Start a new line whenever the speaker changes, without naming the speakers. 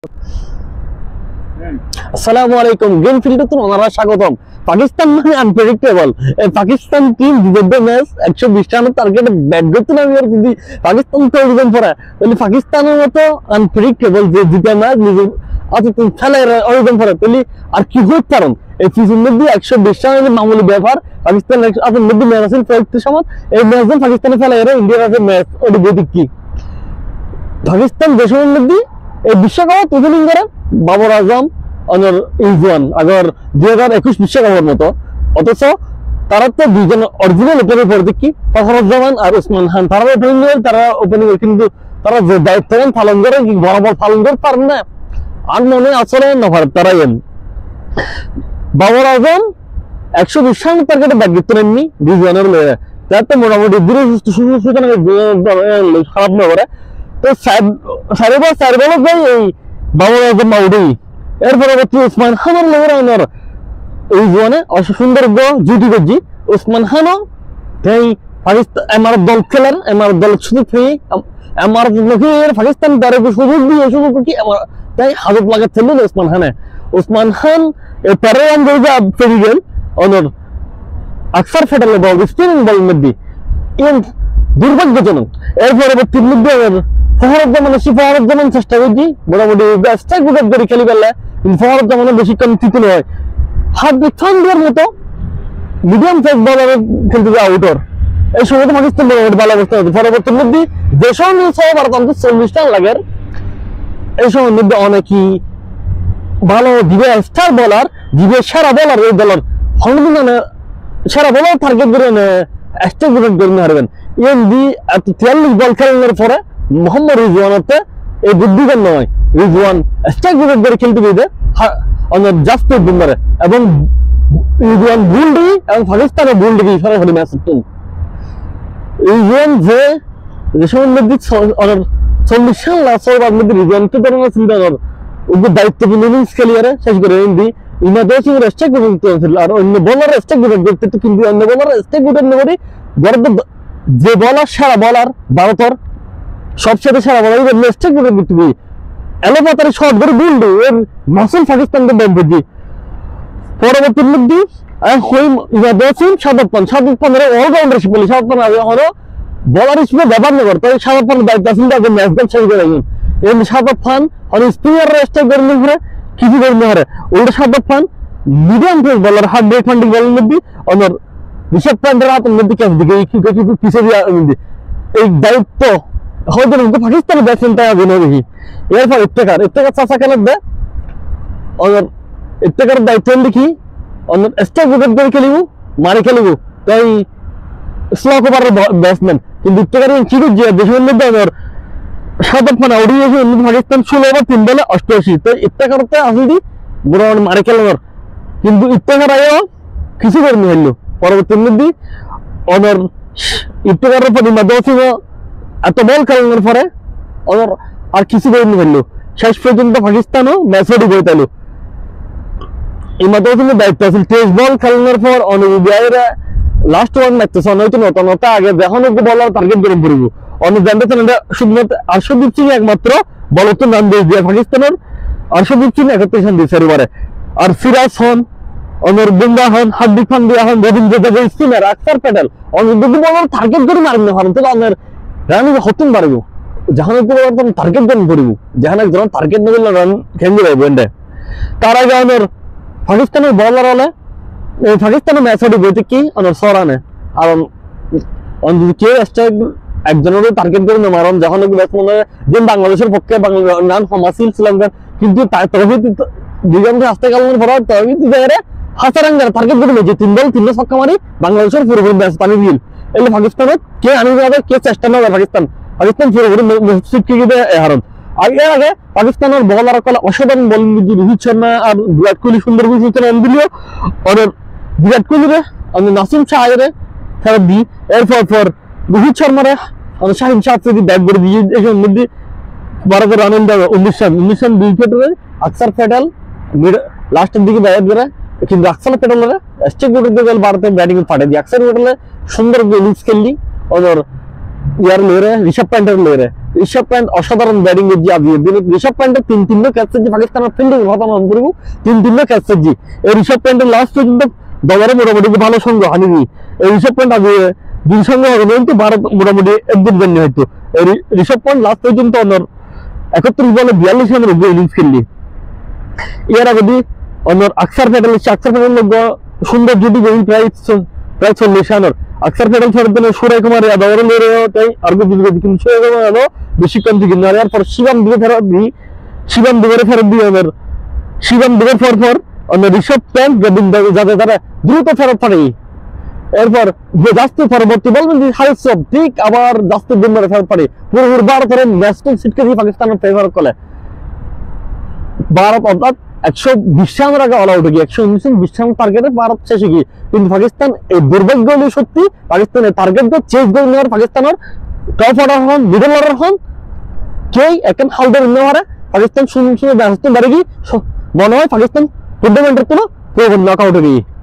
আসসালামু আলাইকুম। গেম ফিল্ডে তো ওনারা স্বাগতম। পাকিস্তান মানে আনপ্রেডিক্টেবল। পাকিস্তান টিম বিগত ম্যাচ 120 রানের টার্গেটে ব্যাট করতে না আর যদি পাকিস্তান তো অর্জন করে তাহলে পাকিস্তানের মতো আনপ্রেডিক্টেবল যে জিতে ম্যাচ নিজে অত খেলে অর্জন করে তাহলে আর কি হতে পারেন। এই সিজন মধ্যে 120 রানের মামুলি ব্যাপার পাকিস্তান আপনার মধ্যে ম্যাচ আছে প্রত্যেক সময় এই ম্যাচ পাকিস্তানে ফেলে এরা ইন্ডিয়ার আছে ম্যাচ ওটি গতি কি পাকিস্তান দেশের মধ্যে এই বিশ্বকাপ ওপেনিং করে বাবর আজম অনর ইজওয়ান আগর 2021 বিশ্বকাপের মতো, অথচ তারা তো দুইজন অরিজিনাল ওপেনার পড়ে দেখি ফখরুজ্জামান আর ওসমান খান তারা ওপেনিং কিন্তু তারা যে দায়িত্ব নেন পালন করে বরাবর পালন করতে পারেন না। আর মনে আসলে না পারে তারা বাবর আজম 120 রানের টার্গেটে ব্যাট করতে নেননি রিজওয়ানের লয়ে তাতে মোটামুটি দূরে সূচনা খারাপ না করে তো সাড়ে বলক ভাই এই বাবর আজম মাউডি এর পরবর্তী ওসমান খানের লোকের এই জোনে সুন্দর জুটি করছি ওসমান খানও তাই পাকিস্তান আমার দল খেলার আমার দল সুযোগ পেয়ে আমার লোকের পাকিস্তান তার সুযোগ দিয়ে সুযোগ কি তাই হাজত লাগার ছিল ওসমান খান এই 13 রান করে পেয়ে গেল অনর আকসার ফেটালে বল স্পিনিং বল মধ্যে এবং দুর্ভাগ্যজনক। এর পরবর্তী মধ্যে ফখরুজ্জামান চেষ্টা করছি মোটামুটি স্ট্রাইক উইকেট করে খেলি পেলে কিন্তু ফখরুজ্জামানের বেশিক্ষণ টিকে নয় হার্দিক পান্ডিয়ার মতো মিডিয়াম সাইজ বলার খেলতে যায় আউটর এই সময় পাকিস্তান মোটামুটি ভালো অবস্থা হতো। পরবর্তীর মধ্যে যে সময় 40 রান লাগে এই সময়ের মধ্যে অনেকই ভালো দিবে স্টার বলার দিবে সেরা বলার এই দলের সেরা বলার টার্গেট করে স্ট্রাইক উইকেট করে হারবেন। এমনি 43 বল খেলানোর পরে মোহাম্মদ রিজওয়ানতে এই বুদ্ধিজ্ঞান নয় রিজওয়ান স্ট্রাইক উইকেট করে খেলতে গিয়ে জাসপ্রীত বুমরাহ এবং রিজওয়ান বুলডি এবং পাকিস্তানের বুলডি সরাসরি ম্যাচ রিজওয়ান যে সময়ের মধ্যে 40 রান লাস্ট ওভার মধ্যে রিজওয়ানকে ধরনের চিন্তা কর ওদের দায়িত্বপূর্ণ ইনিংস খেলিয়ারে শেষ করে হিন্দি ইমাদের সিংয়ের স্ট্রাইক উইকেট করছিল আর অন্য বলার স্ট্রাইক উইকেট করতে কিন্তু অন্য বলার স্ট্রাইক উইকেট না করে যে বলার সেরা বলার ভারতের সবচেয়ে সেরা বলার স্ট্রাইক উইকেট করতে গিয়ে এলোপাতারি শট করে বুলডি এর মাসুল পাকিস্তানকে ব্যাট বুঝি পরবর্তীর মধ্যে শাহাদ খানের অলরাউন্ডারশিপ বলি শাহাদ খান এখনো বলার হিসেবে ব্যবহার না করতো শাহাদ খানের দায়িত্ব আছিল তাকে ম্যাচ গেম শেষ করে গেলেন এবং শাহাদ খান স্পিনার স্ট্রাইক করে নিয়ে কিছু করে নিয়ে উল্টো Shahad Khan medium pace bowler হার্ড ব্রেক ফান্ডিং বলের মধ্যে অনর ঋষভ পান্ডের হাতের মধ্যে ক্যাচ দিকে পিছিয়ে দিয়ে এই দায়িত্ব হয়তো পাকিস্তানের ব্যাটসম্যান তাই আগে দেখি এরপর ইফতেখার চাষা খেলার দেয় অনর ইফতেখারের দায়িত্ব দেখি অন্য স্ট্রাইক উইকেট করে খেলিব মারে খেলিব তাই স্লক ওভারের ব্যাটসম্যান কিন্তু ইফতেখারের কি করছে দেশের মধ্যে আমার শাহাদ খান আউট হয়েছে পাকিস্তান 16 ওভার 3 বলে 88 তো ইফতেখারতে আসলে মোটামুটি মারে খেলানোর কিন্তু ইফতেখার আয়ও কিছু করে নিয়ে হইল পরবর্তীর মধ্যে অনর ইফতেখারের পর ইমাদসিং এত বল খেলানোর পরে অনর আর কিছু করে নিয়ে হইল শেষ পর্যন্ত পাকিস্তানও ম্যাচ রেডি করে তাইল ইমাদসিংয়ের দায়িত্ব আছে টেস্ট বল খেলানোর পর অনুবিআইরা লাস্ট ওয়ান মারতেছে নয়তো নটা আগে যখন একটু বলার টার্গেট করে পড়ব অনেক জানতেছেন এটা শুধুমাত্র আরশদীপ সিং একমাত্র বলত নাম দিয়ে পাকিস্তানের আরশদীপ সিং 31 রান দিয়েছে এবারে আর সিরাজ হন অনর বুমরাহ হন হার্দিক পান্ডিয়া হন রবীন্দ্র জাদেজা স্পিনার আকসার প্যাটেল অনেক যদি বলার টার্গেট করে মারেন না পারেন তাহলে আপনার রান হতেন পারব যখন একটু বলার টার্গেট করে পড়ব যখন একজন টার্গেট না করলে রান খেলে যাবে এন্ডে তার আগে অনর পাকিস্তানের বলার হলে পাকিস্তানের ম্যাচ হতে বইতে কি অনর সরানে আর যদি কেউ স্ট্রাইক একজনের টার্গেট করে না মারন যখন ব্যাটসম্যান যে বাংলাদেশের পক্ষে রান হমাসিল শ্রীলঙ্কার কিন্তু দিগন্তে আসতে গেলেন পর হাসারাঙ্গার টার্গেট করে মেয়েছে 3 বল 3 ছক্কা মারি বাংলাদেশের পুরোপুরি ম্যাচ পানি দিল এলে পাকিস্তানের কে আনি যাবে কে চেষ্টা না পাকিস্তান পুরোপুরি সিটকে হারন আর এর আগে পাকিস্তানের বলার কলা অসাধারণ বল রোহিত শর্মা আর বিরাট কোহলি সুন্দর রান দিলেও বিরাট কোহলিরে নাসিম শাহের ফেরত দিই এরপর রোহিত শর্মারে শাহিন শাহ ব্যাট করে দিয়ে এর মধ্যে ভারতের রান 19 রান 2 উইকেটে আকসার প্যাটেল লাস্টের দিকে ব্যাট করে কিন্তু আকসার প্যাটেলের স্ট্রাইক উইকেট দিয়ে ভারতের ব্যাটিং ফাটে দিয়ে আকসার প্যাটেলে সুন্দর ইনিংস খেললি ওদের ইয়ার লড়ে ঋষভ পান্টের লড়ে ঋষভ পন্ট অসাধারণ ব্যাটিং এর যে আজিয়ে দিন ঋষভ পন্টের তিন ক্যাচের যে পাকিস্তানের ফিল্ডিং কথা মনে করব তিন ক্যাচের যে এই ঋষভ পন্টের লাস্ট পর্যন্ত দলের মোটামুটি ভালো সঙ্গ হানিনি এই ঋষভ পন্ট আগে দুই সঙ্গে হবে কিন্তু ভারত মোটামুটি একদম জানি হয়তো এই ঋষভ পন্ট লাস্ট পর্যন্ত অনর 71 বলে 42 রানের উপরে ইনিংস খেললি এর আগে দি অনর আকসার প্যাটেল লোক সুন্দর জুটি গেম প্রায় 40 রানের আকসার প্যাটেল ছাড়ার জন্য সুরাই কুমার যাদব তাই আর কিন্তু সুরাই কুমার যাদব বেশি কম দিকে না আর পর শিবম দুবে ফেরত দি অনর শিবম দুবে পর অনর ঋষভ পন্ট যাতে তারা দ্রুত ফেরত পারে এরপর যে জাস্তি পরবর্তী বলবেন যে হাইসব ঠিক আবার জাস্তির দিন ধরে ফেরত পারে পুরো ভারত ধরে ন্যাশনাল সিটকে দিয়ে পাকিস্তানের ফেভার করে ভারত অর্থাৎ 120 রানের আগে অল আউট গিয়ে 119 রান টার্গেটে ভারত শেষে গিয়ে কিন্তু পাকিস্তান এই দুর্ভাগ্য হলে সত্যি পাকিস্তানের টার্গেট চেস করে নেওয়ার পাকিস্তানের টপ অর্ডার হন মিডল অর্ডার হন কেই এখন হালদার নেওয়ারে পাকিস্তান শূন্য ব্যস্ত দাঁড়িয়ে গিয়ে মনে হয় পাকিস্তান টুর্নামেন্টের কোনো নক আউটে গিয়ে